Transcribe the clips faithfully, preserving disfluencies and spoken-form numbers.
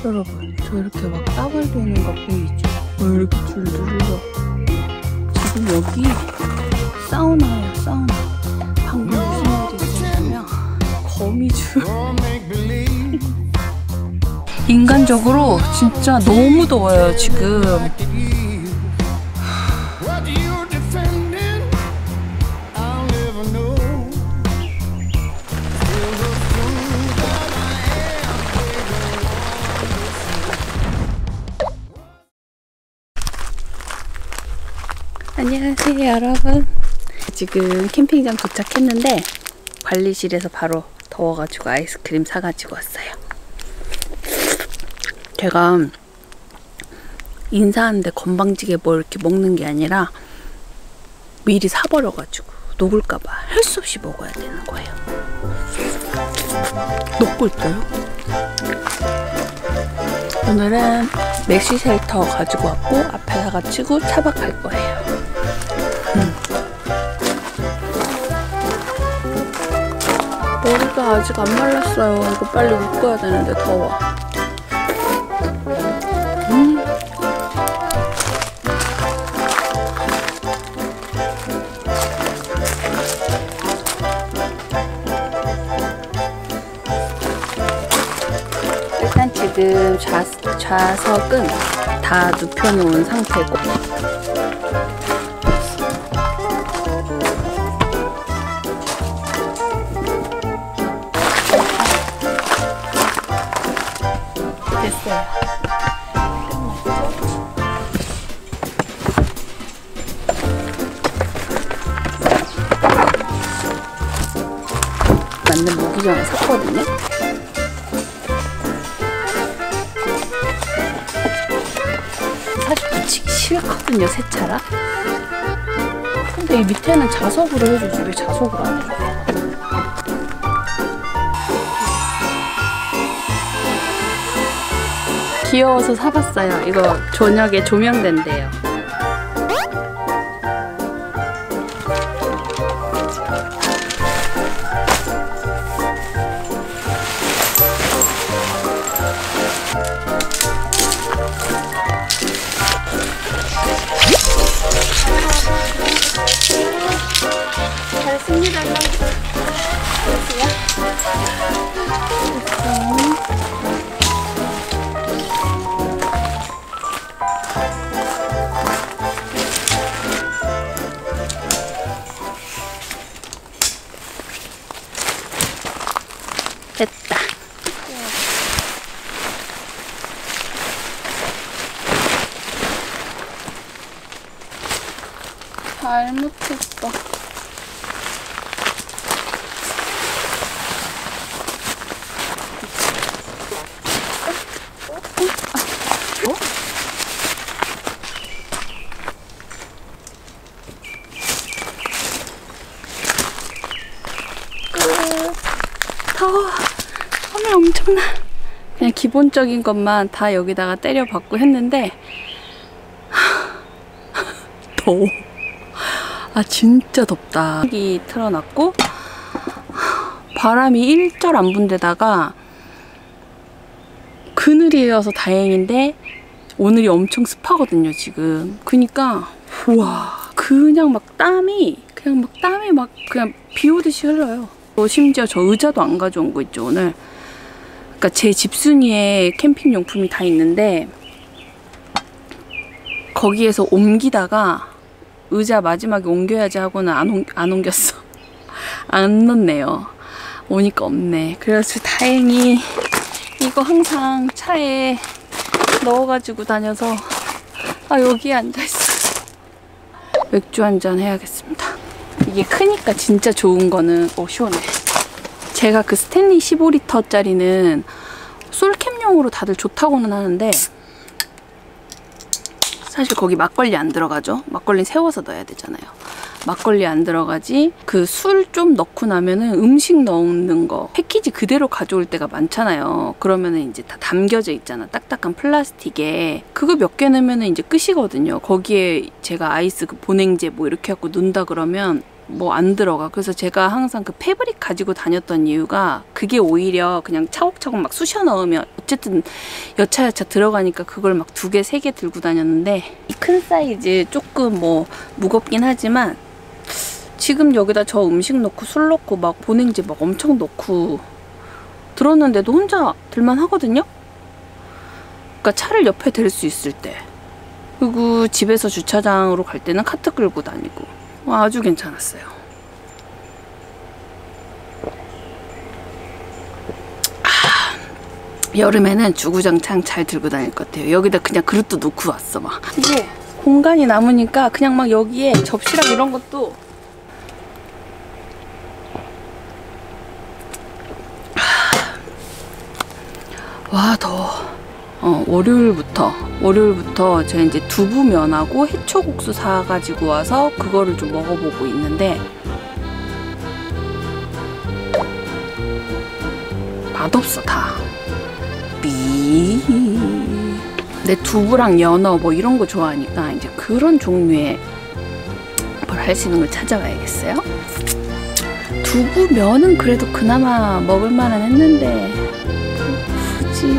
여러분, 저 이렇게 막 따발되는 거 보이죠? 왜 이렇게 줄줄 흘러? 지금 여기 사우나예요, 사우나. 방금 무슨 일이 있었냐면 거미줄. 인간적으로 진짜 너무 더워요, 지금. 안녕하세요 여러분. 지금 캠핑장 도착했는데 관리실에서 바로 더워가지고 아이스크림 사가지고 왔어요. 제가 인사하는데 건방지게 뭐 이렇게 먹는 게 아니라 미리 사버려가지고 녹을까봐 할 수 없이 먹어야 되는 거예요. 녹고 있어요. 오늘은 메쉬 쉘터 가지고 왔고 앞에다가 치고 차박할 거예요. 음. 머리가 아직 안 말랐어요. 이거 빨리 묶어야 되는데 더워. 음. 일단 지금 좌, 좌석은 다 눕혀놓은 상태고 됐어요. 맞는 무기정을 샀거든요. 사실 붙이기 싫거든요, 세차라. 근데 이 밑에는 자석으로 해주지 왜 자석으로 안 해줘? 귀여워서 사봤어요. 이거 저녁에 조명된대요. 잘 씁니다. 됐다. 잘못했어. 어? 끝. 더워. 땀이 엄청나. 그냥 기본적인 것만 다 여기다가 때려 받고 했는데 더워. 아 진짜 덥다. 여기 틀어놨고 바람이 일절 안 분 데다가 그늘이어서 다행인데 오늘이 엄청 습하거든요 지금. 그니까 우와 그냥 막 땀이 그냥 막 땀이 막 그냥 비 오듯이 흘러요. 또 심지어 저 의자도 안 가져온 거 있죠 오늘. 그러니까 제 집순이에 캠핑 용품이 다 있는데 거기에서 옮기다가 의자 마지막에 옮겨야지 하고는 안, 옮, 안 옮겼어. 안 넣네요. 오니까 없네. 그래서 다행히 이거 항상 차에 넣어가지고 다녀서 아 여기에 앉아있어. 맥주 한잔 해야겠습니다. 이게 크니까 진짜 좋은 거는 오 시원해. 제가 그 스탠리 십오 리터짜리는 솔캠용으로 다들 좋다고는 하는데 사실 거기 막걸리 안 들어가죠. 막걸리 세워서 넣어야 되잖아요. 막걸리 안 들어가지. 그 술 좀 넣고 나면은 음식 넣는 거 패키지 그대로 가져올 때가 많잖아요. 그러면은 이제 다 담겨져 있잖아. 딱딱한 플라스틱에. 그거 몇 개 넣으면은 이제 끝이거든요. 거기에 제가 아이스 그 보냉제 뭐 이렇게 갖고 넣는다 그러면 뭐 안 들어가. 그래서 제가 항상 그 패브릭 가지고 다녔던 이유가 그게 오히려 그냥 차곡차곡 막 쑤셔 넣으면 어쨌든 여차여차 들어가니까 그걸 막 두 개, 세 개 들고 다녔는데 이 큰 사이즈 조금 뭐 무겁긴 하지만 지금 여기다 저 음식 넣고 술 넣고 막 보냉지 막 엄청 넣고 들었는데도 혼자 들만 하거든요? 그러니까 차를 옆에 댈 수 있을 때, 그리고 집에서 주차장으로 갈 때는 카트 끌고 다니고 아주 괜찮았어요. 아, 여름에는 주구장창 잘 들고 다닐 것 같아요. 여기다 그냥 그릇도 놓고 왔어. 막 이게 공간이 남으니까 그냥 막 여기에 접시랑 이런 것도 와 더워. 어, 월요일부터 월요일부터 제가 이제 두부면하고 해초국수 사가지고 와서 그거를 좀 먹어보고 있는데 맛없어 다. 미. 내 두부랑 연어 뭐 이런 거 좋아하니까 이제 그런 종류의 뭘 할 수 있는 걸 찾아와야겠어요. 두부면은 그래도 그나마 먹을만은 했는데 굳이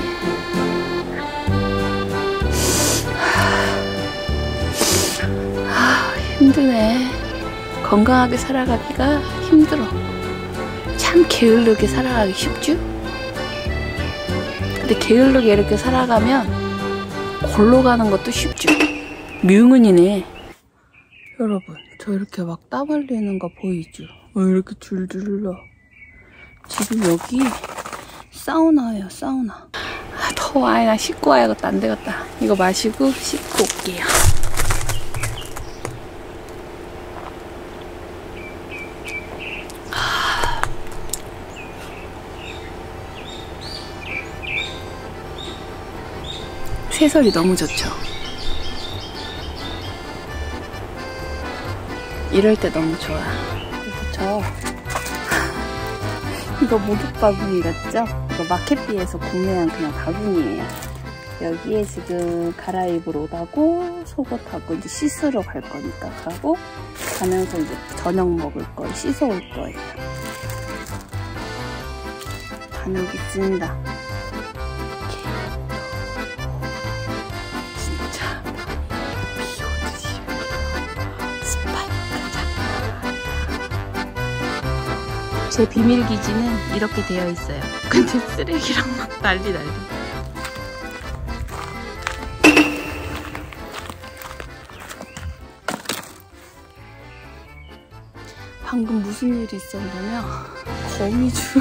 아, 힘드네. 건강하게 살아가기가 힘들어. 참 게으르게 살아가기 쉽죠? 근데 게으르게 이렇게 살아가면 골로 가는 것도 쉽죠. 묘은이네. 여러분, 저 이렇게 막 땀 흘리는 거 보이죠? 왜 이렇게 줄줄 흘러? 지금 여기 사우나예요, 사우나. 아, 더워. 아이, 나 씻고 와야겠다. 안 되겠다. 이거 마시고 씻고 올게요. 새소리 너무 좋죠? 이럴 때 너무 좋아. 그쵸? 이거 목욕 바구니 같죠? 이거 마켓비에서 구매한 그냥 바구니예요. 여기에 지금 갈아입을 옷하고 속옷하고 이제 씻으러 갈 거니까 가고, 가면서 이제 저녁 먹을 거 씻어 올 거예요. 가늘기 찐다. 진짜 비 오듯이 스파이 가자. 제 비밀 기지는 이렇게 되어 있어요. 근데 쓰레기랑 막 난리 난리. 방금 무슨 일이 있었냐면 거미줄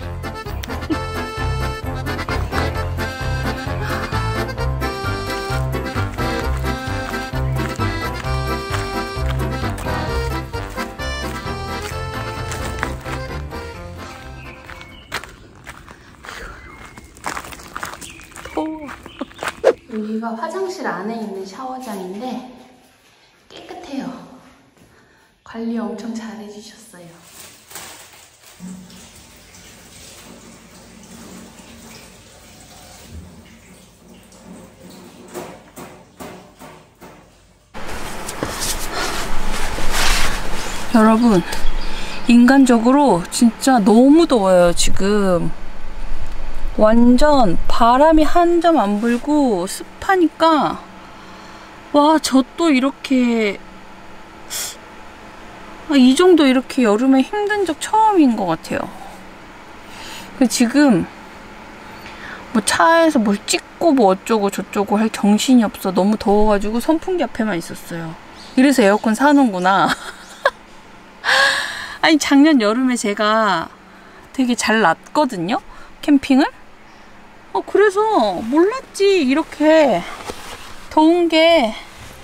여기가 화장실 안에 있는 샤워장인데 깨끗해요. 관리 엄청 잘 해주셨어요. 여러분, 인간적으로 진짜 너무 더워요. 지금 완전 바람이 한 점 안 불고 습하니까 와, 저 또 이렇게 아, 이 정도 이렇게 여름에 힘든 적 처음인 것 같아요. 그 지금 뭐 차에서 뭘 찍고 뭐 어쩌고 저쩌고 할 정신이 없어. 너무 더워가지고 선풍기 앞에만 있었어요. 이래서 에어컨 사는구나. 아니, 작년 여름에 제가 되게 잘 났거든요, 캠핑을. 어, 그래서 몰랐지, 이렇게 더운 게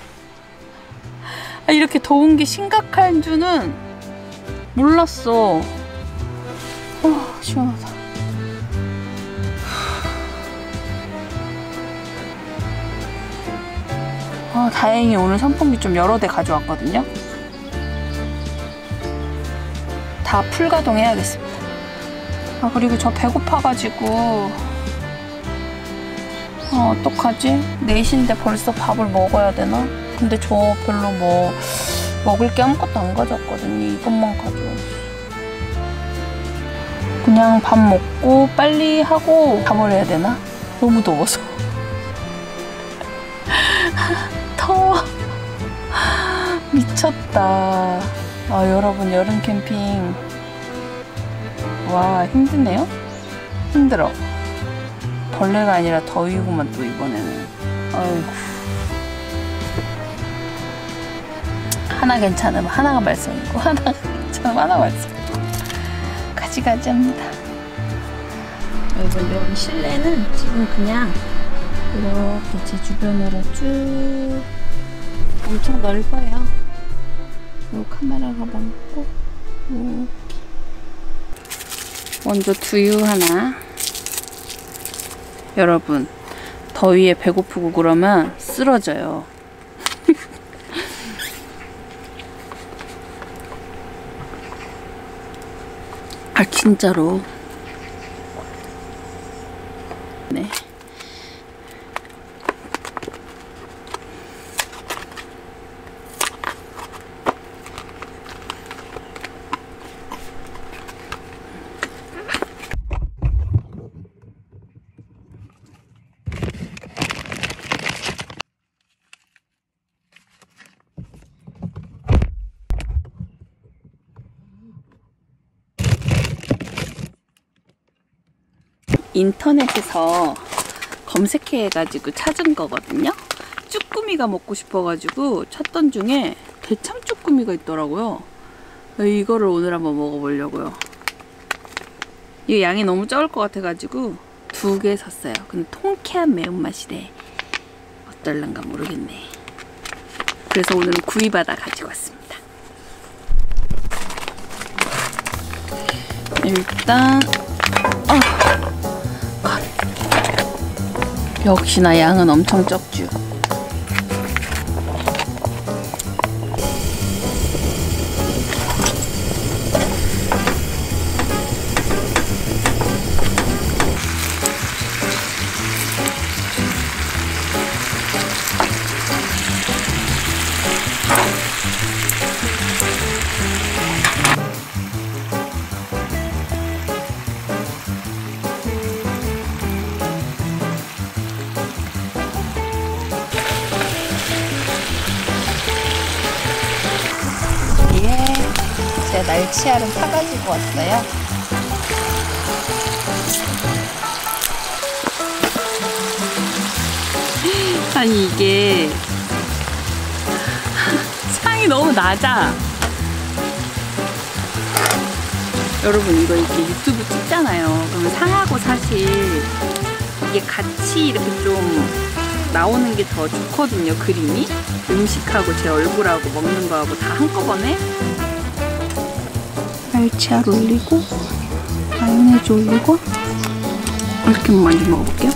아, 이렇게 더운 게 심각한 줄은 몰랐어. 어, 시원하다. 어, 다행히 오늘 선풍기 좀 여러 대 가져왔거든요. 다 풀가동 해야겠습니다. 아, 그리고 저 배고파가지고 어, 어떡하지? 네 시인데 벌써 밥을 먹어야 되나? 근데 저 별로 뭐 먹을 게 아무것도 안 가져왔거든요. 이것만 가져왔어. 그냥 밥 먹고 빨리 하고 가버려야 되나? 너무 더워서. 더워. 미쳤다. 아, 여러분, 여름 캠핑. 와, 힘드네요? 힘들어. 벌레가 아니라 더위구만 또 이번에는. 어휴. 하나 괜찮으면 하나가 말썽이고 하나가 괜찮으면 하나가 말썽이고 가지가지 합니다. 여러분, 여기 실내는 지금 그냥 이렇게 제 주변으로 쭉 엄청 넓어요. 요 카메라 가방 있고 이렇게 먼저 두유 하나. 여러분, 더위에 배고프고 그러면 쓰러져요. 아, 진짜로. 네. 인터넷에서 검색해가지고 찾은 거거든요. 쭈꾸미가 먹고 싶어가지고 찾던 중에 대참 쭈꾸미가 있더라고요. 이거를 오늘 한번 먹어보려고요. 이 양이 너무 적을 것 같아가지고 두 개 샀어요. 근데 통쾌한 매운맛이래. 어떨란가 모르겠네. 그래서 오늘은 구이바다 가지고 왔습니다. 일단 어. 역시나 양은 엄청 적죠. 제가 날치알은 사가지고 왔어요. 아니, 이게 상이 너무 낮아. 여러분, 이거 이렇게 유튜브 찍잖아요. 그러면 상하고 사실 이게 같이 이렇게 좀 나오는 게 더 좋거든요. 그림이 음식하고 제 얼굴하고 먹는 거하고 다 한꺼번에. 날치알 올리고 마요네즈 올리고 이렇게 많이 먹어볼게요.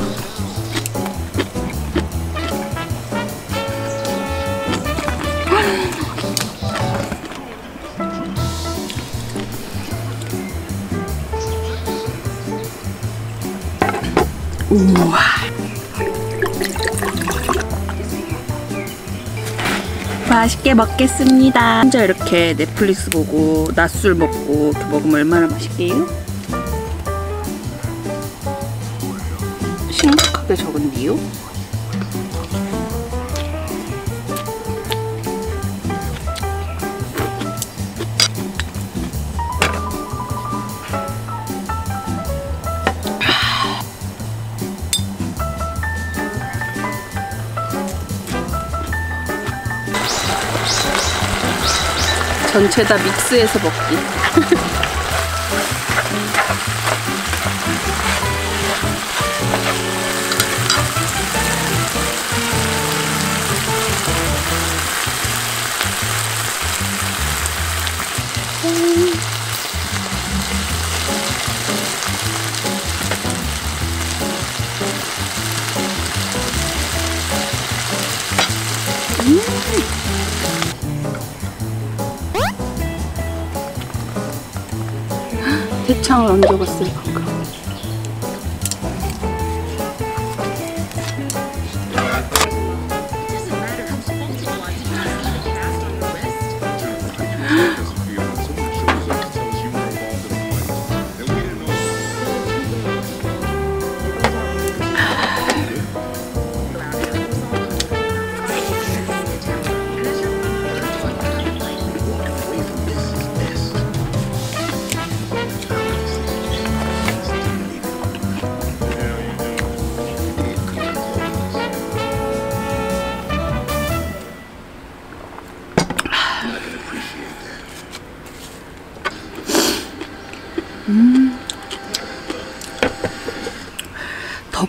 우와, 맛있게 먹겠습니다. 혼자 이렇게 넷플릭스 보고 낮술 먹고 이렇게 먹으면 얼마나 맛있게요? 심각하게 적은데요? 전체 다 믹스해서 먹기. 음. 대창을 얹어봤어요, 방금.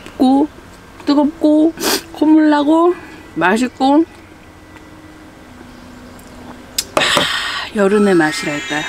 덥고 뜨겁고 콧물 나고 맛있고 하, 여름의 맛이랄까요.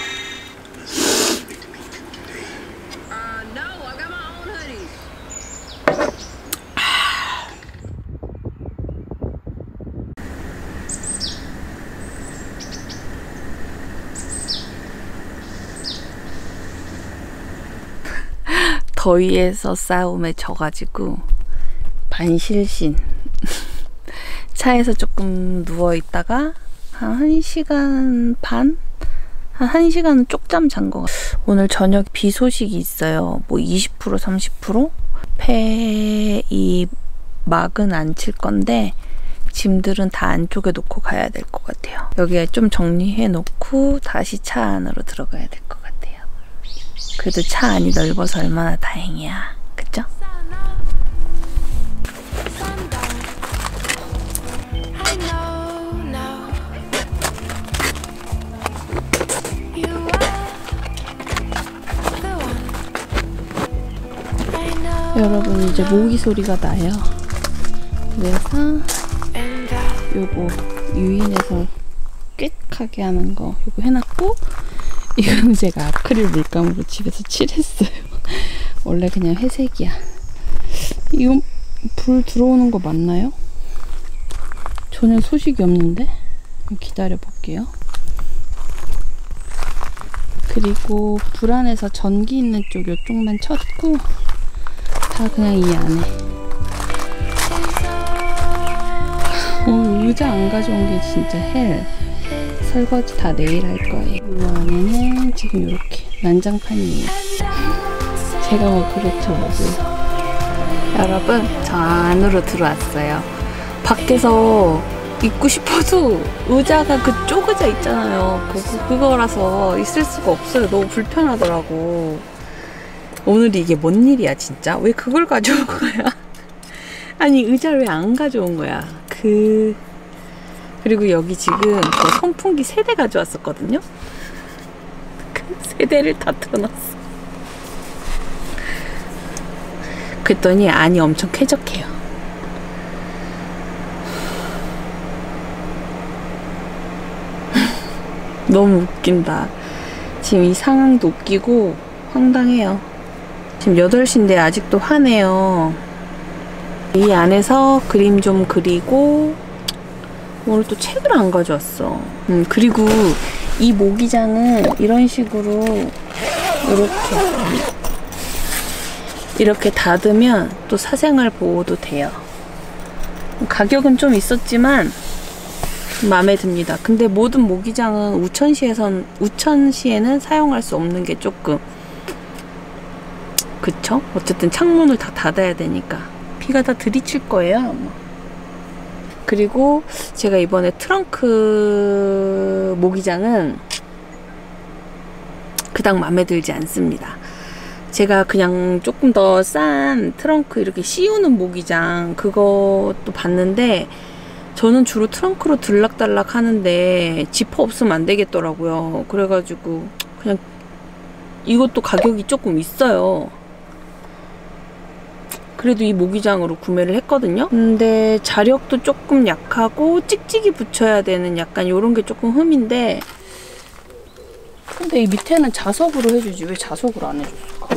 더위에서 싸움에 져가지고 반실신 차에서 조금 누워있다가 한 1시간 반? 한 1시간은 쪽잠 잔 것 같아요. 오늘 저녁 비 소식이 있어요. 뭐 이십 퍼센트 삼십 퍼센트? 폐 이 막은 안 칠 건데 짐들은 다 안쪽에 놓고 가야 될 것 같아요. 여기에 좀 정리해 놓고 다시 차 안으로 들어가야 될 것 같아요. 그래도 차 안이 넓어서 얼마나 다행이야. 그쵸? 여러분 이제 모기 소리가 나요. 그래서 요거 유인해서 꽥하게 하는 거 요거 해놨고, 이거는 제가 아크릴 물감으로 집에서 칠했어요. 원래 그냥 회색이야. 이거 불 들어오는 거 맞나요? 전혀 소식이 없는데? 기다려 볼게요. 그리고 불 안에서 전기 있는 쪽 요쪽만 쳤고 다 그냥 이 안에. 오늘 의자 안 가져온 게 진짜 헬. 설거지 다 내일 할 거예요. 이 안에는 지금 이렇게 난장판이에요. 제가 뭐 그렇죠 뭐지. 여러분 저 안으로 들어왔어요. 밖에서 있고 싶어도 의자가 그 쪼그자 있잖아요. 그거, 그거라서 있을 수가 없어요. 너무 불편하더라고. 오늘 이게 뭔 일이야 진짜. 왜 그걸 가져온 거야? 아니 의자를 왜 안 가져온 거야. 그... 그리고 여기 지금 저 선풍기 세 대 가져왔었거든요. 그 세 대를 다 틀어놨어. 그랬더니 안이 엄청 쾌적해요. 너무 웃긴다. 지금 이 상황도 웃기고 황당해요. 지금 여덟 시인데 아직도 화내요. 이 안에서 그림 좀 그리고 오늘 또 책을 안 가져왔어. 음, 그리고 이 모기장은 이런 식으로 이렇게 이렇게 닫으면 또 사생활 보호도 돼요. 가격은 좀 있었지만 마음에 듭니다. 근데 모든 모기장은 우천시에선 우천시에는 사용할 수 없는 게 조금 그쵸? 어쨌든 창문을 다 닫아야 되니까 비가 다 들이칠 거예요 아마. 그리고 제가 이번에 트렁크 모기장은 그닥 마음에 들지 않습니다. 제가 그냥 조금 더 싼 트렁크 이렇게 씌우는 모기장 그것도 봤는데 저는 주로 트렁크로 들락달락 하는데 지퍼 없으면 안 되겠더라고요. 그래가지고 그냥 이것도 가격이 조금 있어요. 그래도 이 모기장으로 구매를 했거든요. 근데 자력도 조금 약하고 찍찍이 붙여야 되는 약간 요런 게 조금 흠인데, 근데 이 밑에는 자석으로 해주지 왜 자석으로 안 해줬을까?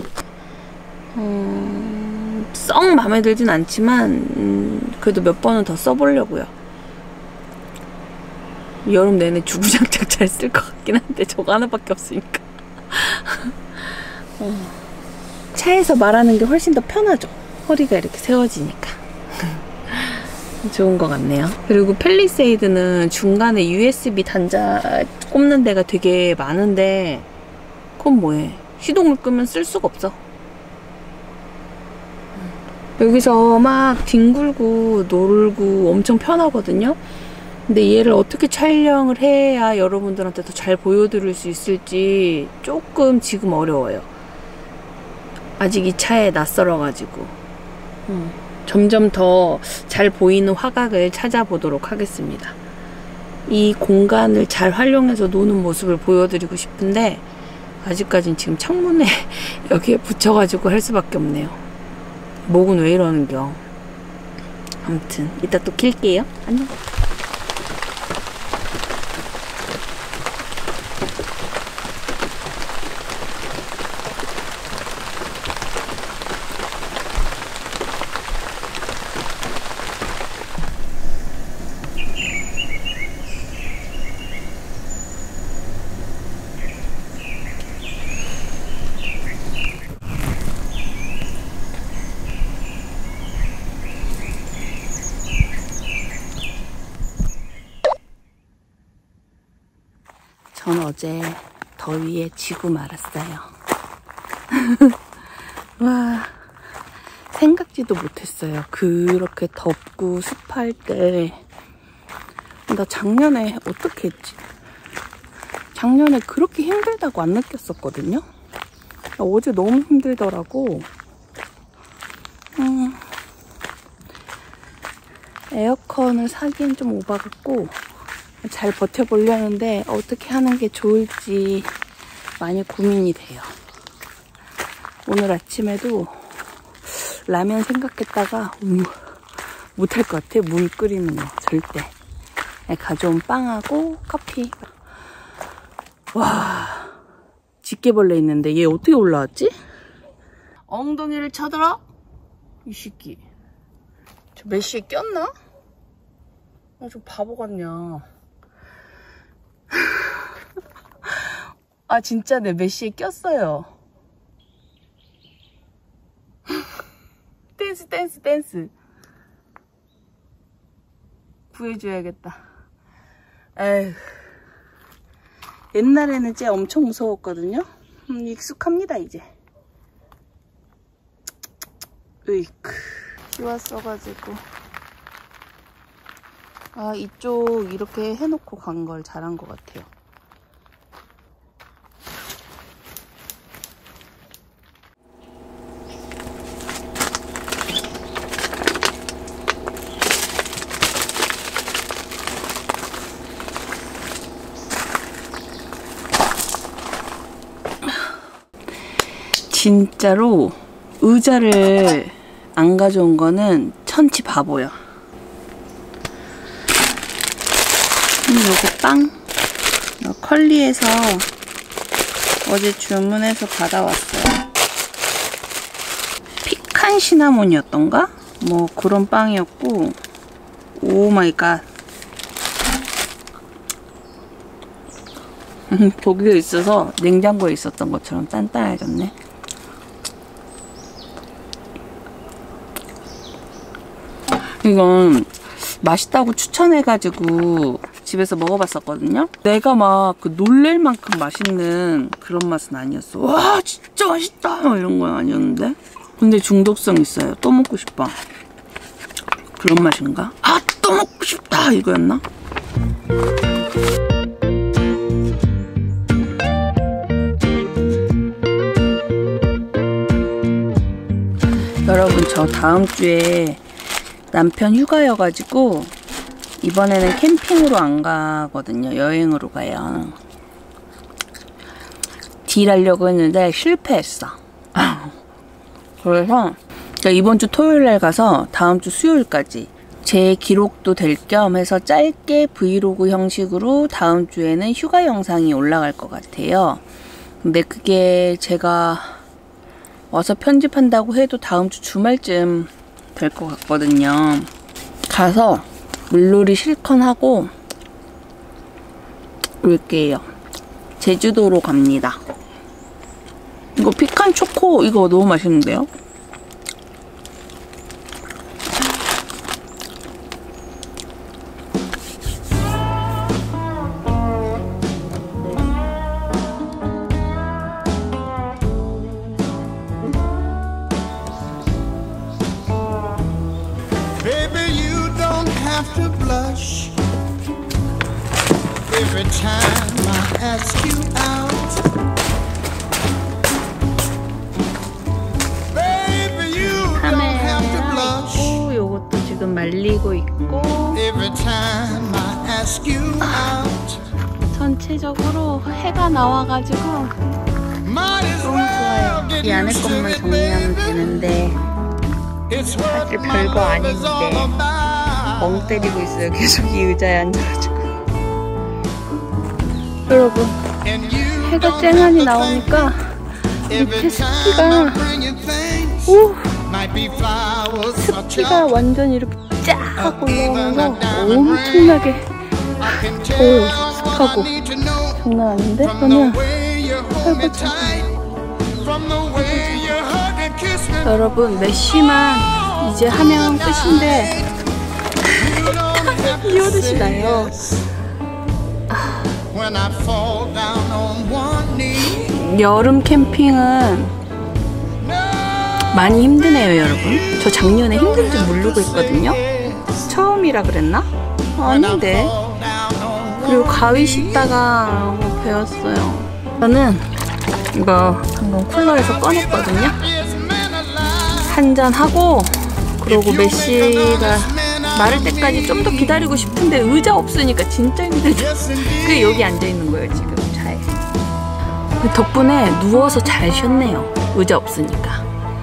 음, 썩 마음에 들진 않지만 음, 그래도 몇 번은 더 써보려고요. 여름 내내 주구장창 잘 쓸 것 같긴 한데 저거 하나밖에 없으니까. 어. 차에서 말하는 게 훨씬 더 편하죠. 허리가 이렇게 세워지니까. 좋은 것 같네요. 그리고 펠리세이드는 중간에 유에스비 단자 꼽는 데가 되게 많은데 그건 뭐해. 시동을 끄면 쓸 수가 없어. 여기서 막 뒹굴고 놀고 엄청 편하거든요. 근데 얘를 어떻게 촬영을 해야 여러분들한테 더 잘 보여드릴 수 있을지 조금 지금 어려워요. 아직 이 차에 낯설어가지고 음, 점점 더 잘 보이는 화각을 찾아보도록 하겠습니다. 이 공간을 잘 활용해서 노는 모습을 보여드리고 싶은데 아직까진 지금 창문에 여기에 붙여가지고 할 수밖에 없네요. 목은 왜 이러는겨. 아무튼 이따 또 킬게요. 안녕. 전 어제 더위에 지고 말았어요. 와, 생각지도 못했어요. 그렇게 덥고 습할 때. 나 작년에 어떻게 했지? 작년에 그렇게 힘들다고 안 느꼈었거든요. 어제 너무 힘들더라고. 음, 에어컨을 사기엔 좀 오바 같고 잘 버텨보려는데 어떻게 하는 게 좋을지 많이 고민이 돼요. 오늘 아침에도 라면 생각했다가 음, 못할 것 같아. 물 끓이는 거 절대. 가져온 빵하고 커피. 와, 집게벌레 있는데 얘 어떻게 올라왔지? 엉덩이를 쳐들어? 이 새끼 저 메쉬에 꼈나? 아, 저 바보 같냐. 아, 진짜 내 메쉬에 꼈어요. 댄스 댄스 댄스 구해줘야겠다. 에휴, 옛날에는 쟤 엄청 무서웠거든요. 음, 익숙합니다 이제. 으이크, 비 왔어가지고. 아, 이쪽 이렇게 해놓고 간 걸 잘한 것 같아요. 진짜로 의자를 안 가져온 거는 천치 바보야. 요거 빵 컬리에서 어제 주문해서 받아왔어요. 피칸 시나몬이었던가? 뭐 그런 빵이었고, 오 마이 갓. 고기가 있어서 냉장고에 있었던 것처럼 단단해졌네. 이건 맛있다고 추천해가지고 집에서 먹어봤었거든요. 내가 막 그 놀랄 만큼 맛있는 그런 맛은 아니었어. 와, 진짜 맛있다 이런 건 아니었는데, 근데 중독성 있어요. 또 먹고 싶어. 그런 맛인가? 아, 또 먹고 싶다 이거였나? 여러분, 저 다음 주에 남편 휴가여가지고 이번에는 캠핑으로 안 가거든요. 여행으로 가요. 딜하려고 했는데 실패했어. 그래서 이번 주 토요일날 가서 다음 주 수요일까지 제 기록도 될 겸 해서 짧게 브이로그 형식으로 다음 주에는 휴가 영상이 올라갈 것 같아요. 근데 그게 제가 와서 편집한다고 해도 다음 주 주말쯤 될 것 같거든요. 가서 물놀이 실컷 하고 올게요. 제주도로 갑니다. 이거 피칸 초코 이거 너무 맛있는데요? Every time I ask you out, baby, you don't have to blush. 있고, 요것도 지금 말리고 있고. Every time I ask you out, 전체적으로 해가 나와가지고 너무 좋아요. 이 안에 것만 정리하면 되는데 사실 별거 아닌데 멍 때리고 있어요. 계속 이 의자에 앉아가지고. 여러분, 해가 쨍하니 나오니까 밑에 습기가 오 습기가 완전 이렇게 쫙 올라오면서 엄청나게 더워요. 습하고 장난 아닌데? 그러면 아이고 참. 여러분, 메쉬만 이제 하면 끝인데 이 오듯이 나요. 여름 캠핑은 많이 힘드네요, 여러분. 저 작년에 힘든 줄 모르고 있거든요. 처음이라 그랬나? 아닌데. 그리고 가위 씻다가 뭐 배웠어요. 저는 이거 방금 쿨러에서 꺼냈거든요. 한잔 하고, 그러고 메시가 마를 때까지 좀 더 기다리고 싶은데 의자 없으니까 진짜 힘들죠. 그게 여기 앉아있는 거예요, 지금 차에. 덕분에 누워서 잘 쉬었네요. 의자 없으니까.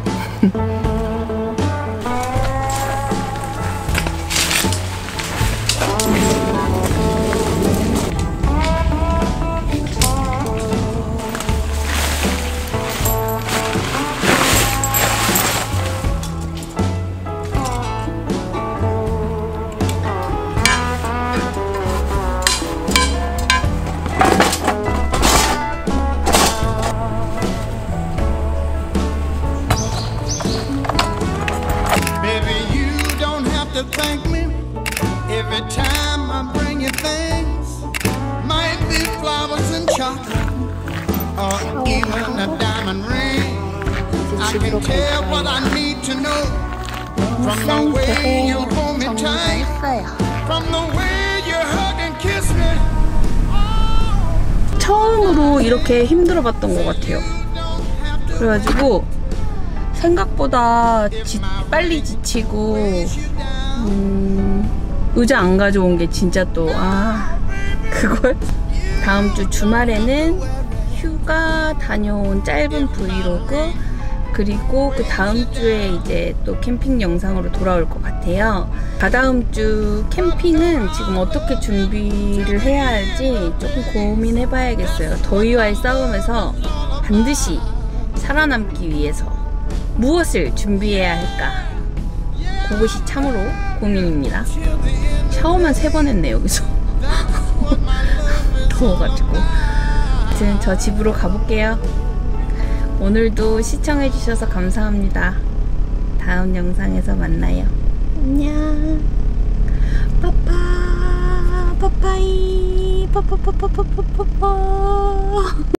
Thank me every time I bring you things. Might be flowers and chocolate, or even a diamond ring. I can tell what I need to know from the way you hold me tight, from the way you hug and kiss me. 처음으로 이렇게 힘들어봤던 것 같아요. 그래가지고 생각보다 지, 빨리 지치고 음, 의자 안 가져온 게 진짜 또 아 그걸 다음 주 주말에는 휴가 다녀온 짧은 브이로그, 그리고 그 다음 주에 이제 또 캠핑 영상으로 돌아올 것 같아요. 다다음 주 캠핑은 지금 어떻게 준비를 해야 할지 조금 고민해 봐야겠어요. 더위와의 싸움에서 반드시 살아남기 위해서 무엇을 준비해야 할까, 그것이 참으로 고민입니다. 샤워만 세 번 했네, 여기서. 더워가지고. 아무튼 저 집으로 가볼게요. 오늘도 시청해주셔서 감사합니다. 다음 영상에서 만나요. 안녕. 빠빠, 빠빠이, 빠빠빠빠빠빠빠.